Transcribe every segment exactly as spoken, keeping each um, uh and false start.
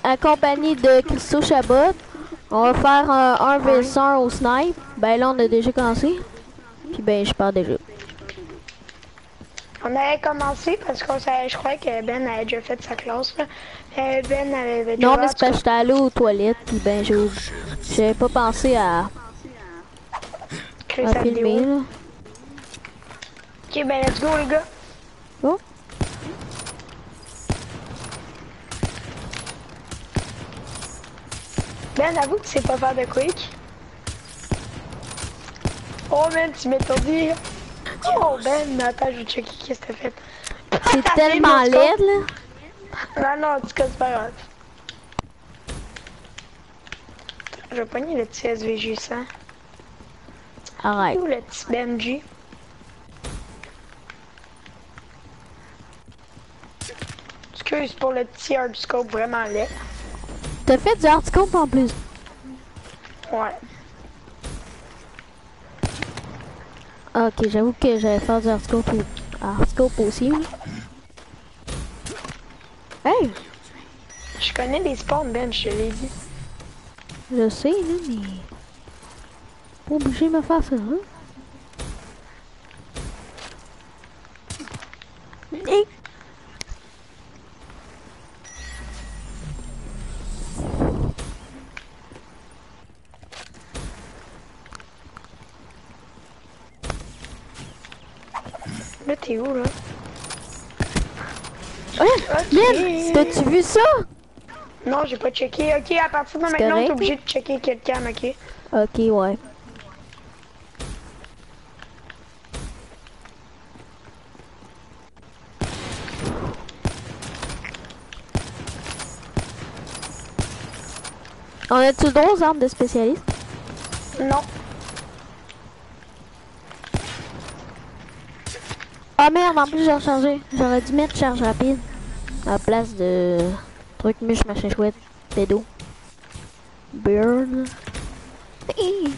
accompagné de Christo Chabot. On va faire un un versus un au snipe. Ben là, on a déjà commencé. Puis ben, je pars déjà. On avait commencé parce qu'on savait, je crois que Ben avait déjà fait sa classe. Là. Euh, Ben avait déjà Non, joué, mais en c'est tout parce que cas. j'étais allé aux toilettes. Puis ben, j'ai j'avais pas pensé à, Créer à sa filmer. vidéo. Là. Ok, ben let's go les gars. Oh. Ben, avoue que c'est pas faire de quick. Oh man, tu m'étourdis. Oh Ben, attends, je vais checker qu'est-ce que t'as fait. C'est T'as fait tellement mon laid, scope. là. Non, non, en tout cas, c'est pas grave. Je vais pogner le petit S V G cent. Arrête. Où le petit Benji? Excuse pour le petit hardscope vraiment laid. T'as fait du hardscope en plus. Ouais. Ok, j'avoue que j'allais faire du hardscope, hardscope aussi. Là. Hey! Je connais les spawns, Ben, je te l'ai dit. Je sais, là, mais... Pas obligé de me faire ça, hein? Hey! Là, t'es où, là? Ouais! Ok. Lynn, t'as-tu vu ça? Non, j'ai pas checké. Ok, à partir de C'est maintenant, t'es correct, obligé de checker quelqu'un, ok? Ok, ouais. On a-tu d'autres armes de spécialistes? Non. Ah merde, en plus j'ai rechargé. J'aurais dû mettre charge rapide. À la place de... Truc muche, machin chouette. Pédo. Bird. Hi.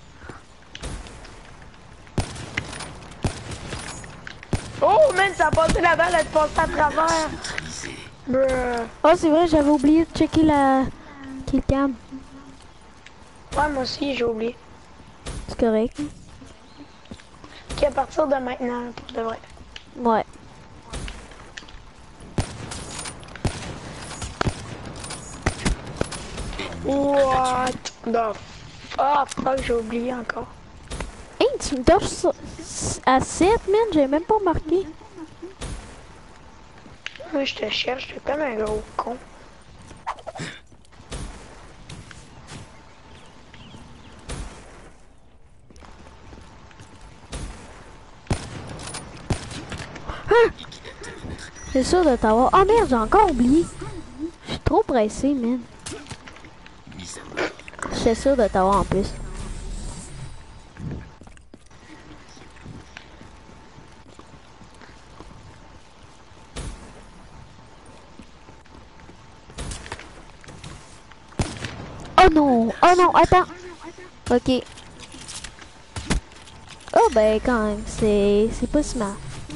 Oh, man, ça a passé la balle, elle te passait à travers. Bruh. Oh, c'est vrai, j'avais oublié de checker la... Killcam. Ouais, moi aussi, j'ai oublié. C'est correct. Ok, à partir de maintenant, pour de vrai. Ouais. What the fuck? Fuck, j'ai oublié encore. Hey, tu me touches à sept, man, j'ai même pas marqué. Moi, je te cherche, t'es comme un gros con. C'est sûr de t'avoir. Oh merde, j'ai encore oublié. Je suis trop pressé, man. J'étais sûr de t'avoir en plus. Oh non, oh non, attends. Ok. Oh ben quand même, c'est c'est pas si mal.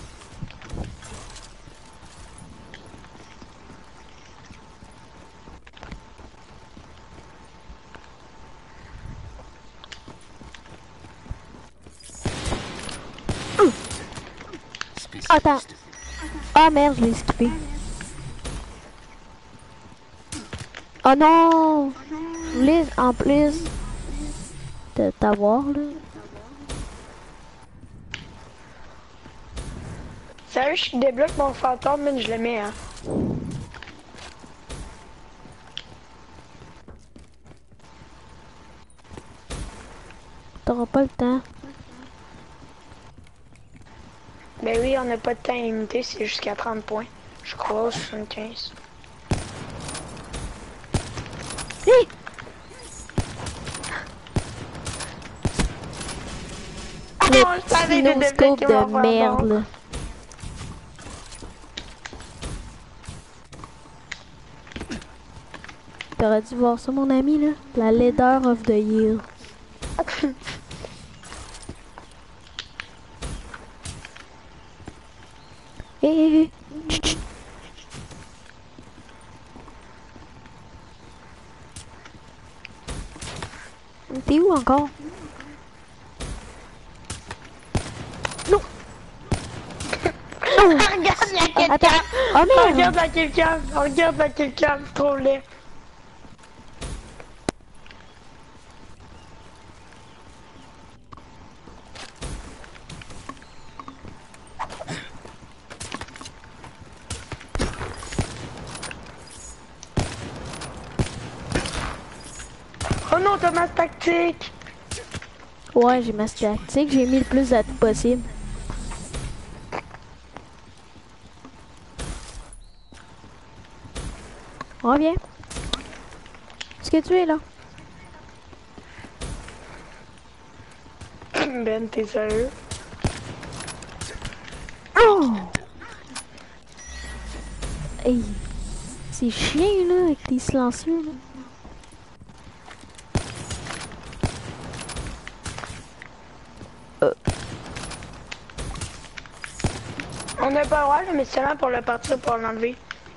Attends. Ah merde, je l'ai skippé. Oh non! Je voulais en plus de t'avoir là. Sérieux, je débloque mon fantôme, mais je le mets, hein. T'auras pas le temps. Ben oui, on n'a pas de temps limité, c'est jusqu'à trente points. Je crois, soixante-quinze. Hey! Le Oh, je savais de scope débloquer de mon merde fantôme. là. T'aurais dû voir ça mon ami là. La leader of the year. Hé hé hé. T'es où encore? Non! Non! Regarde, il y a quelqu'un! Attends! Oh merde! Regarde, il y a quelqu'un! Regarde, il y a quelqu'un! C'est trop laid! Oh non, t'as ma tactique! Ouais, j'ai ma tactique, j'ai mis le plus d'atouts possible. Reviens. Est-ce que tu es là? Ben, t'es sérieux? Oh! Hey! C'est chiant là, avec tes silencieux là. Euh. On n'a pas le droit, mais seulement pour le partir, pour l'enlever.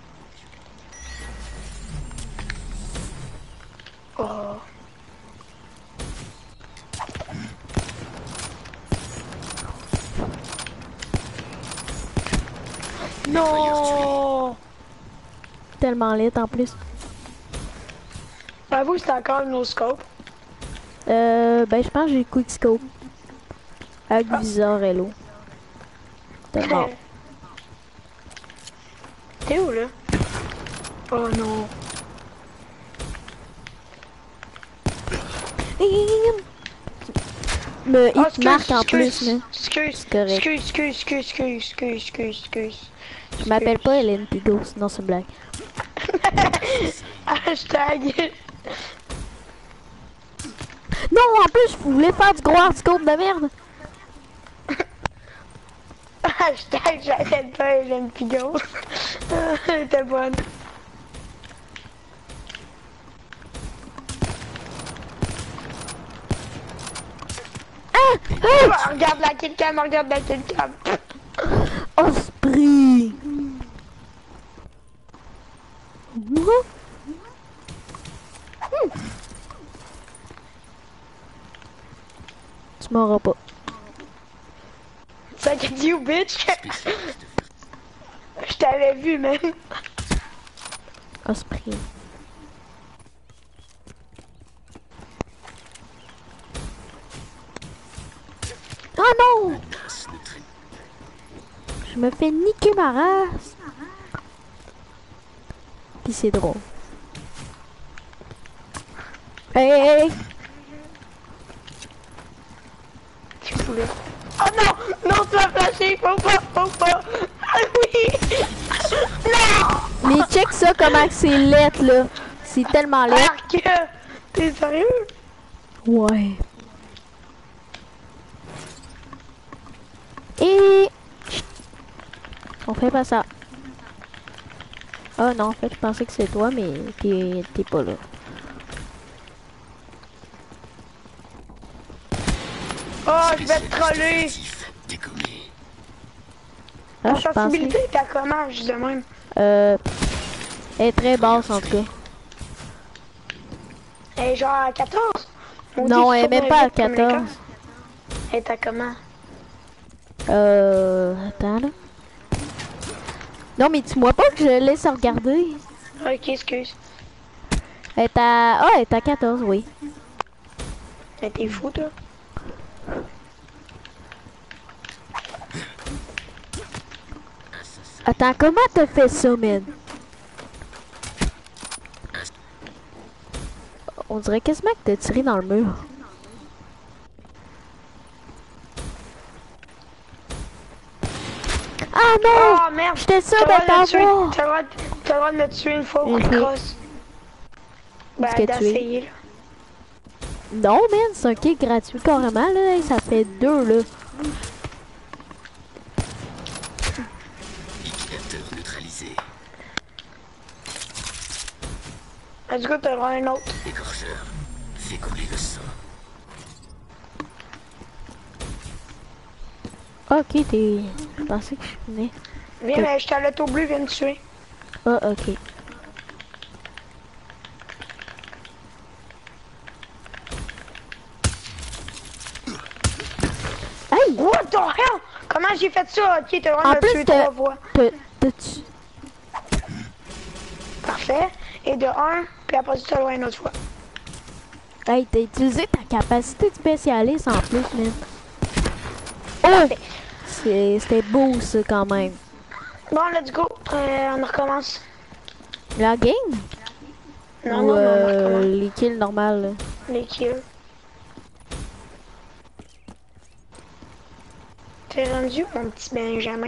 Oh. Non! Tellement laid en plus. Avoue, c'est encore une no scope. Euh, ben je pense que j'ai quick scope. Avec Ah. viseur hello. Tellement. T'es où là? Oh non. Me Oh, hit marque en plus là. Excuse, C'est correct. excuse, excuse, excuse, excuse, excuse, excuse, excuse. Je m'appelle pas Hélène Pigo, sinon c'est une blague. Hashtag. Non, en plus, je voulais faire du gros hard scope de merde. Hashtag, j'arrête pas Hélène Pigo. Elle était bonne. Ah! Ah! Regarde la killcam, regarde la killcam. Osprey! Moi? Hmm. Tu m'auras pas. Ça que dit, bitch. Je t'avais vu, même. Osprey. Oh non! Je me fais niquer ma race. Pis c'est drôle. Hey, hey, hey! Tu voulais. Oh non! Non, tu m'as flashé! Faut pas! Faut pas! Ah oui! Non! Mais check ça comment c'est lettre là. C'est tellement lettre. Arc! T'es sérieux? Ouais. Et... On fait pas ça. Oh non, en fait, je pensais que c'est toi, mais t'es t'es pas là. Oh, je vais te troller! Ah, La je pensais... sensibilité est à comment, juste de même? Euh... Elle est très basse, en tout cas. Elle est genre à quatorze? On Non, dit elle est même tourne pas à vite comme les quatorze. corps. Elle est à comment? Euh... Attends, là. Non, mais dis-moi pas que je laisse regarder. Ok, excuse. Elle est à... Ah, elle est à quatorze, oui. Mais t'es fou, toi? Attends, comment t'as fait ça, man? On dirait quasiment que t'as tiré dans le mur. Ah non! Oh merde! J'étais sûre T'as de le droit de me tuer. t'avoir! T'as le droit de- t'as le droit de me tuer une fois au coup de Mhm. crosse. Ben, Est-ce que tu es? d'essayer, là. Non, man, c'est un kick gratuit carrément, là. Ça fait deux, là. Liquidateur neutralisé. Let's go, t'as le droit à un autre. Égorgeur. Fais couler le sang. Ok, t'es... Je pensais que je venais. Viens, mais je t'ai à l'auto bleu, viens me tuer. Ah, ok. ton hell! Comment j'ai fait ça? Ok, t'as le droit En de me plus, tuer t'as- trois fois. t'as- t'as-tu... Parfait. Et de un, puis après tu te loin une autre fois. Hey, t'as utilisé ta capacité de spécialiste en plus, man. Oh! Parfait. C'est- C'était beau, ça, quand même. Bon, let's go. Euh, on recommence. La game? Non, Ou non, mais on euh, recommence. les kills normales, là? Les kills. T'es rendu, mon petit Benjamin?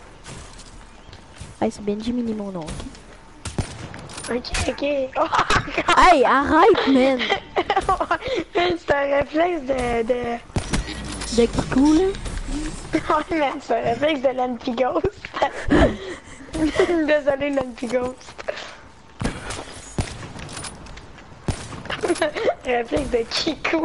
Hey, c'est Benji Mini mon nom, ok? Ok, ok. Oh, Hey, arrête, man! c'est un réflexe de... de... De Kikou, là? Ouais, man, c'est un réflexe de l'Anti Ghost. Désolé, l'Anti Ghost. Réflexe de Kikou.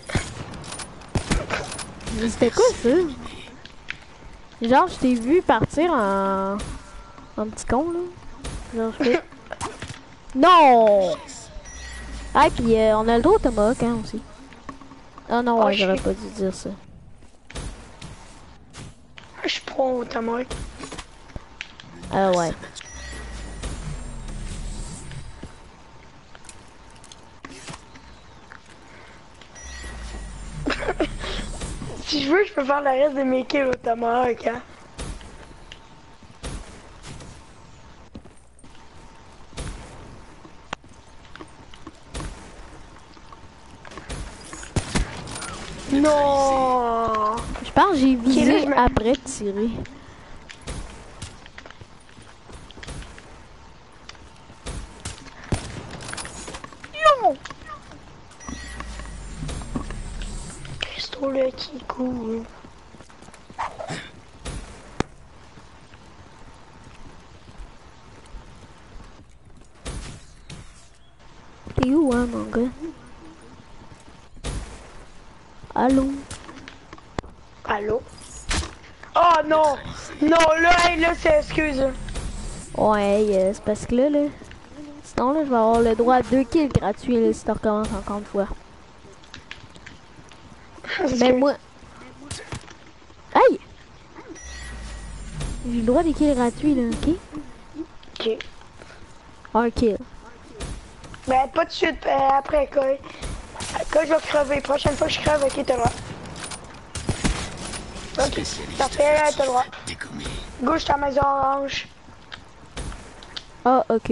Mais c'était quoi, ça? Genre, je t'ai vu partir en... en petit con, là. Genre, je fais... Non! Ah, pis euh, on a le droit au tomahawk, hein, aussi. Ah non, Oh, ouais, je j'aurais suis- pas dû dire ça. Je suis pro au tomahawk. Ah ouais. Si je veux, je peux faire le reste de mes kills au tomahawk, hein. Non. Je pense que j'ai visé là, je me- après de tirer. Non. Christo le Kikou. T'es où, hein, mon gars? Allô? Allô? Oh non! Non, là, hey, là, c'est excuse. Ouais, euh, c'est parce que là, là... Sinon, là, je vais avoir le droit à deux kills gratuits, là, si tu recommences encore une fois. Ben, moi... Aïe! J'ai le droit des kills gratuits, là, ok? Ok. Un kill. Ben, pas de suite, euh, après, quoi. Quand je vais crever, prochaine fois que je crève, ok, t'as le droit. Ok, Spécialiste parfait, là, t'as le droit. dégommé. Gauche ta maison orange. Ah, ok.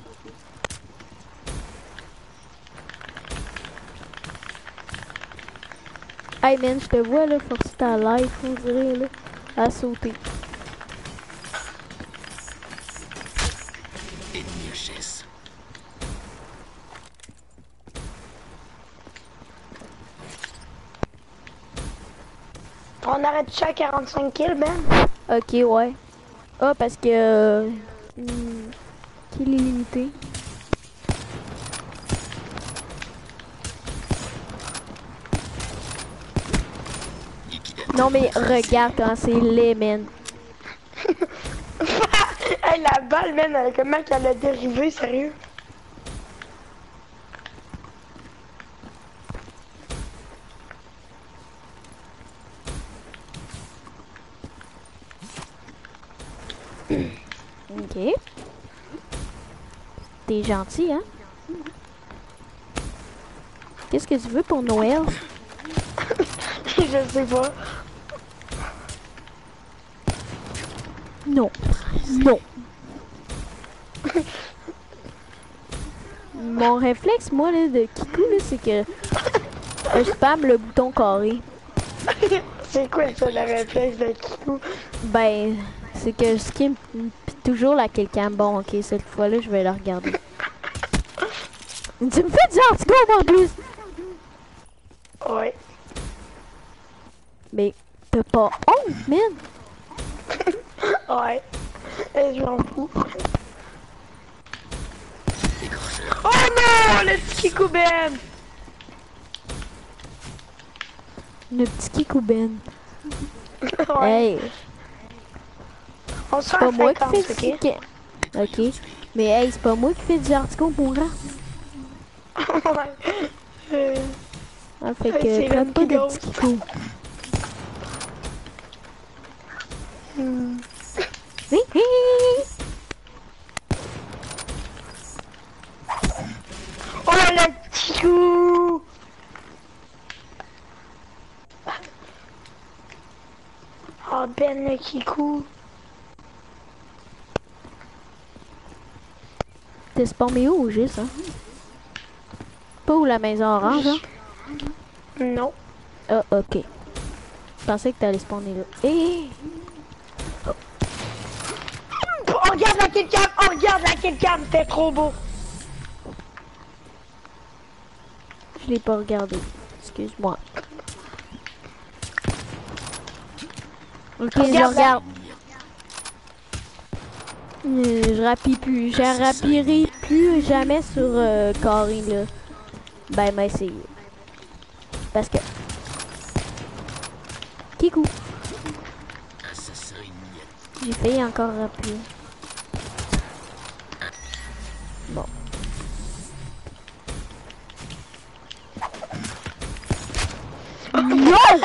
Hey man, je te vois là, forcer ta life, on dirait là, à sauter. Ennemi H S. On arrête ça à quarante-cinq kills, Ben. Ok, ouais. Ah, parce que... Euh, hmm, kill illimité. Non mais regarde quand c'est laid, man. Hey, la balle, man, elle- comment qu'elle a dérivé, sérieux? Ok. T'es gentil, hein? Qu'est-ce que tu veux pour Noël? Je sais pas. Non. Non. Mon réflexe, moi, là, de Kikou, là, c'est que euh, je spam le bouton carré. C'est quoi ça, le réflexe de Kikou? Ben, c'est que je skim pis toujours la quelqu'un. Bon, ok, cette fois-là, je vais la regarder. Tu me fais du hardcore en plus! Ouais. Mais t'as pas honte, man! Ouais. Et je m'en fous. Décrocheur. Oh non, le petit Kikou, Ben! Le petit Kikou Ben. Ouais. Hey, On se c'est fait pas à moi qui cinquante, fais du... ok? qui- Ok. Mais hey, c'est pas moi qui fais du hardcore pour moi. Ouais. Euh, Ah, fait Ouais, c'est que traite le pas petit de ghost. petit Kikou. le petit coup! Oh, Ben le Kikou. T'es spammé où au Gis, hein? Pas où la maison orange, hein? Non. Ah, ok. Je pensais que t'allais spawner là. Hé! On regarde la killcam! On regarde la killcam! C'était trop beau! Je l'ai pas regardé. Excuse-moi. Ok, je Regarde la- regarde. Euh, Je rappuie plus. Je rappillerai plus jamais sur euh, Carré, là. Ben, m'a essayé. Parce que... Kikou. Assassin ignoble. J'ai failli encore rappuyer. Bon. Non!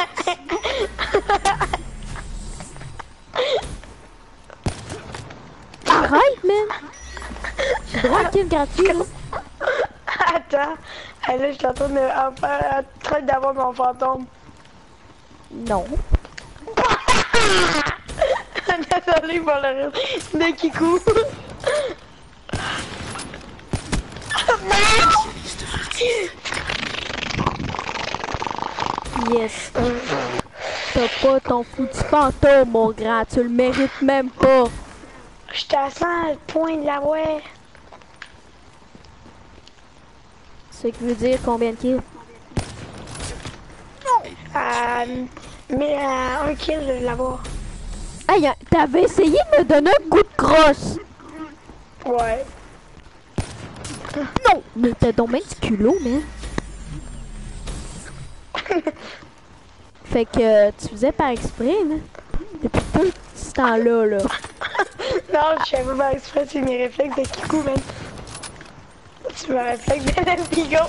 Arrête, man! J'ai droit à kill gratuit, là. Attends. Ah, là, je suis en train de, en faire- en train d'avoir mon fantôme. Non. Désolé pour le reste de Kikou. Spécialiste furtif. Yes. T'as pas ton foutu fantôme, mon grand. Tu le mérites même pas. J'étais à cent points de la ouais. Ce qui veut dire combien de kills? Euh, mais euh, un kill de l'avoir. Hey, t'avais essayé de me donner un coup de crosse. Ouais. Non, mais t'as donc même du culot, man. Fait que euh, tu faisais par exprès, là. Depuis tout ce temps-là, là. Non, je savais pas exprès, c'est mes réflexes de Kikou, man. Tu me réflexes de la Bigo.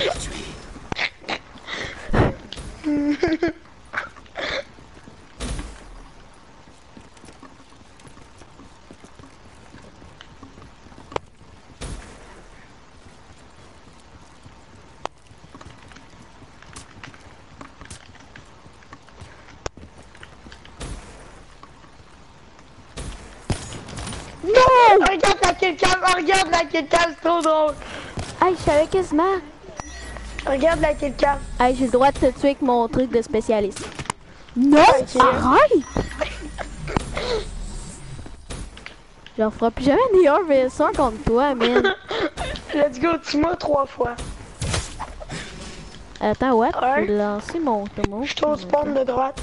Non! Regarde la killcam, regarde la killcam, c'est trop drôle. Hey, je savais quasiment. Regarde la killcam. Hey, j'ai le droit de te tuer avec mon truc de spécialiste. Non! Ok. Arrête! J'en ferai plus jamais des un v un contre toi, man. Let's go, tue-moi trois fois. Attends, what? Ouais. Je vais lancer mon tomo. Je suis au spawn de droite.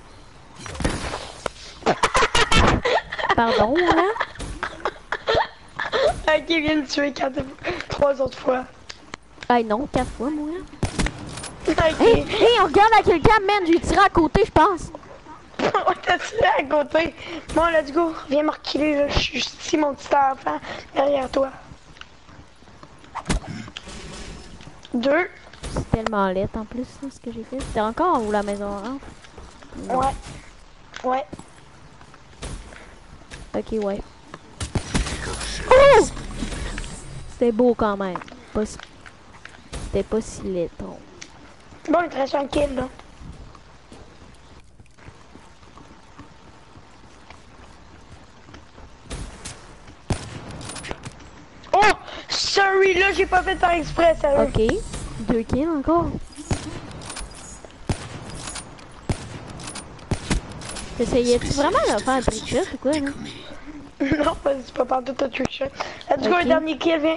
Pardon, là? Ok, viens de tuer quatre, trois autres fois. Hey, non, quatre fois, moi. Ok. Hey, hey, on regarde à quelqu'un, man. J'ai tiré à côté, je pense. On t'a tiré à côté. Bon, let's go. Viens me reculer, là. Je suis ici, mon petit enfant, derrière toi. Deux. C'est tellement laid en plus, là, ce que j'ai fait. C'était encore en haut la maison orange? Non. Ouais. Ouais. Ok, ouais. Oh! C'était beau quand même. Pas si... C'était pas si laid, trop. Bon, il te reste un kill, là. Oh! Sorry, là, j'ai pas fait par exprès, sérieux. Ok. Deux kills encore. T'essayais-tu vraiment de faire un trick ou quoi, là? Non, c'est pas partout ta trick. Let's go, Ok. le dernier kill, viens.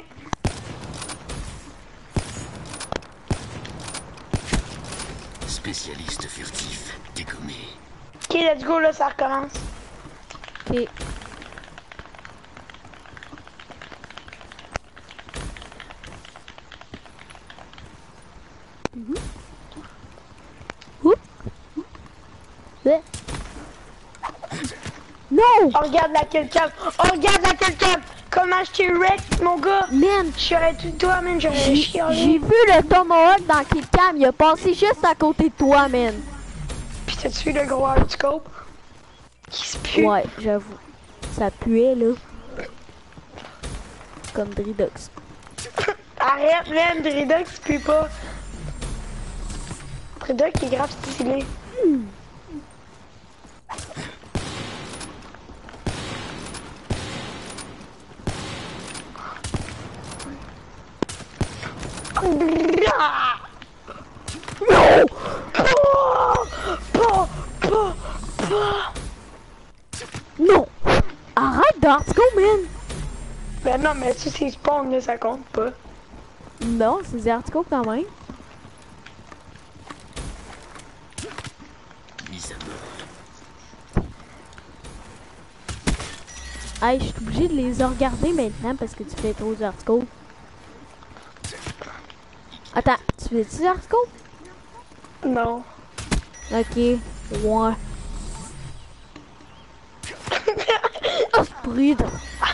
Spécialiste furtif. Dégommé. Ok, let's go, là, ça recommence. Ok. Mhm. Oups. Ouais. Non! On regarde la killcam. On regarde la killcam. Comment je t'ai wreck, mon gars? Man, Je serais tout de toi, man. J'aurais j'ai chialé. j'ai vu le Tomahawk dans Killcam, il a passé juste à côté de toi, man. Pis t'as-tu vu le gros hardscope? Qui se pue. Ouais, j'avoue. Ça puait, là. Comme Dridox. Ah, Arrête, man, Dredox, tu peux pas. Dredox est grave stylé. Hmm. Non! Pas! Pas! Pas! Pas! Non! Arrête d'Artico, man! Ben non, mais si c'est spawn, là, ça compte pas. Non, c'est des Artico quand même. Mise à mort. Hey, je suis obligée de les regarder maintenant parce que tu fais trop d'Artico. Attends, tu fais-tu des Artico? Non. Ok, ouais. Oh, c'est bride.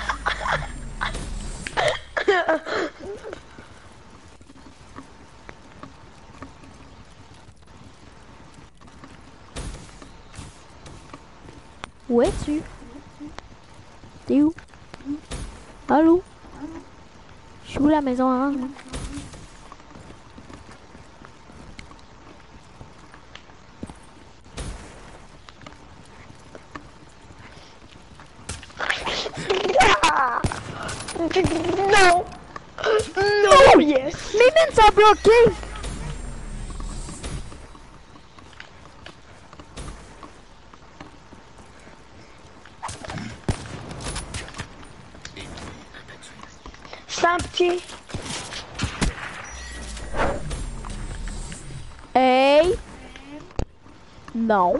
Où es-tu? T'es où? Allô? Je suis où la maison orange? Moi? Non! Non! Yes! Mais même ça a bloqué! Sans pitié! Hey! Non.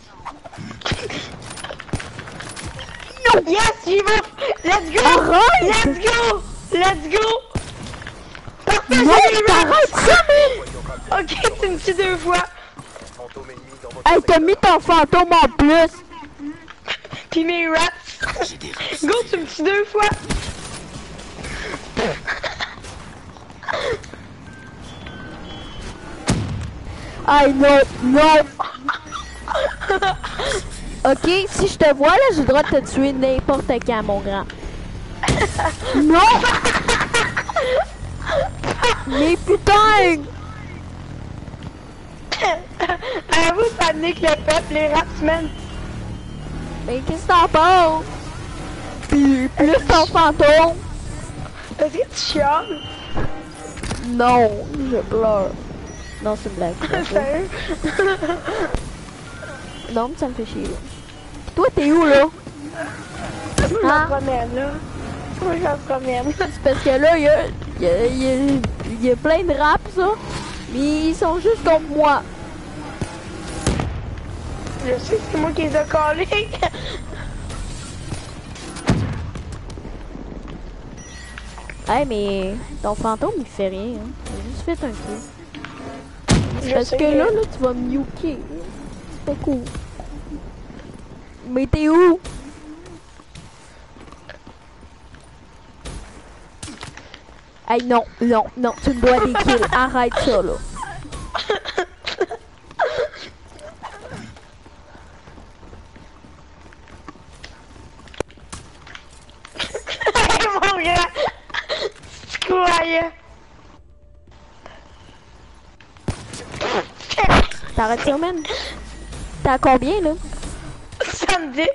Yes, j'y vais! Let's go! Arrête! Let's go! Let's go! Parfait, Non, j'ai les t'arrêtes ça, rats! Ok, tu me tues deux fois. Hey, t'as mis ton fantôme en plus! Pis mes rats. J'ai des rats. Go, tu me tues deux fois. Hey, non, non! Ok, si je te vois là, j'ai le droit de te tuer n'importe quand, mon grand. Non! Mais putain! Avoue, ça nique le peuple, les rats, man. Mais qu'est-ce que t'en penses? Puis plus ton fantôme. Est-ce que tu chiales? Non, je pleure. Non, c'est une blague. c'est pas ça. Sérieux? Non, mais ça me fait chier là. Toi, t'es où là? Moi, je Ah. me promène, là. Moi, je me promène. C'est parce que là, il y a, y, a, y, a, y a plein de raps, ça. Mais ils sont juste contre moi. Je sais, c'est moi qui les ai collés. Hey, mais ton fantôme, il fait rien. Hein. Il a juste fait un coup. Je Parce sais, que là, là, tu vas me yuker. C'est pas cool. Mais t'es où? Hey, non, non, non, tu me dois des kills. Arrête ça, là. Mon gars, tu croyais. T'arrêtes ça, man? T'as combien, là? Samedi.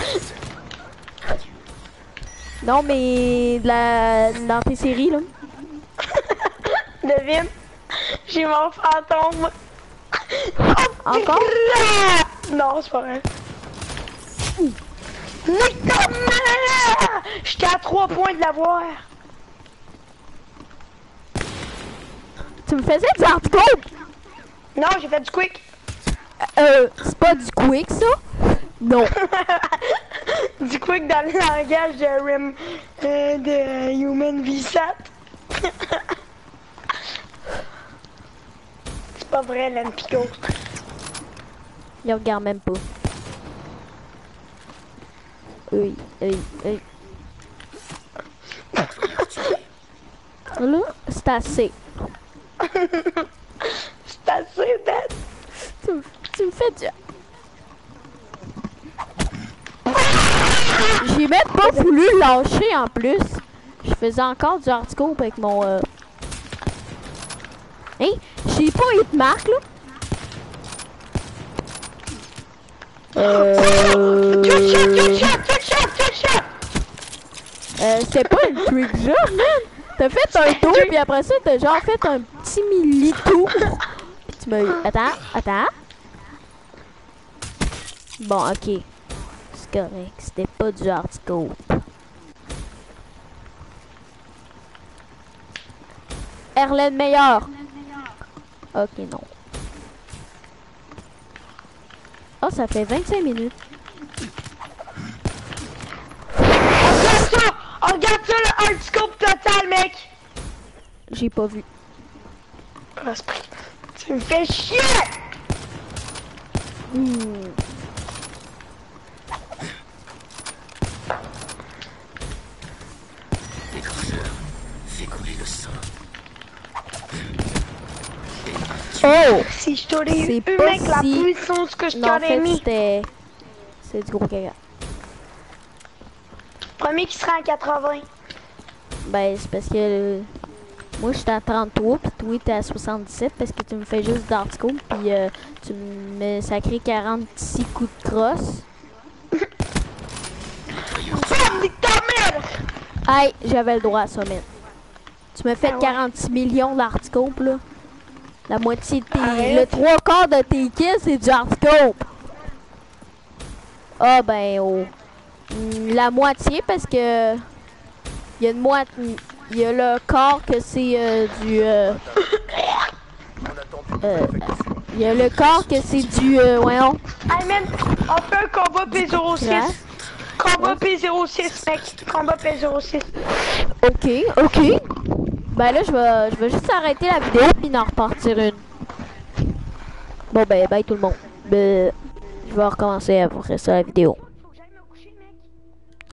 Non, mais la... dans tes séries, là. Devine, j'ai mon fantôme. Encore? Non, c'est pas vrai. Mais comment? J'étais à trois points de l'avoir. Tu me faisais du hardcore? Non, j'ai fait du quick. Euh, c'est pas du quick, ça? Non. Du quick dans le langage de Rim, euh, de Human V SAT. C'est pas vrai, Len Pico. Il regarde même pas. Oui, oui, oui. Là, c'est assez. C'est assez d'être. Tu, me- tu me fais du... J'ai même pas voulu lâcher en plus. Je faisais encore du hardcore avec mon... Euh... Hein? Je sais pas, il te marque, là. Euh... Trick shot, trick shot, trick shot, trick shot! Euh, c'était pas une trick shot, man! T'as fait un tour, puis après ça, t'as genre fait un petit milli-tour. Puis tu m'as eu... Attends, attends. Bon, ok. C'est correct, c'était pas du hard scope. Erlen meilleur. Ok, non. Oh, ça fait vingt-cinq minutes. Regarde ça! Regarde ça, le hard scope total, mec! J'ai pas vu. Oh, tu me fais chier! Hmm. Décrocheur, fais couler le sang. Oh! Si je t'aurais eu, C'est pas mec, la si- puissance que je Non, en t'aurais fait, mis. c'était... C'est du gros caca. Premier qui sera à quatre-vingts. Ben, c'est parce que... euh, moi, j'étais à trente-trois, puis toi, t'es à soixante-dix-sept, parce que tu me fais juste d'art scope, puis euh, tu me sacré quarante-six coups de crosse. Oh, nique ta mère! Hey, j'avais le droit à ça, man. Tu me fais Ah ouais. quarante-six millions d'art scope, là. La moitié de tes... Arrête. Le trois quarts de tes kills, c'est du hard scope. Ah, ben, oh. Hmm, La moitié, parce que... Il y a une moitié... Il y a le quart que c'est euh, du... Euh, euh, il y a le quart que c'est du... Euh, voyons. Hey man, on fait un combat P zéro six. Ouais. Combat P zéro six, mec. Combat P zéro six. Ok, ok. Ben là, je vais, je vais juste arrêter la vidéo puis en repartir une. Bon ben, bye tout le monde. Ben, je vais recommencer après ça la vidéo.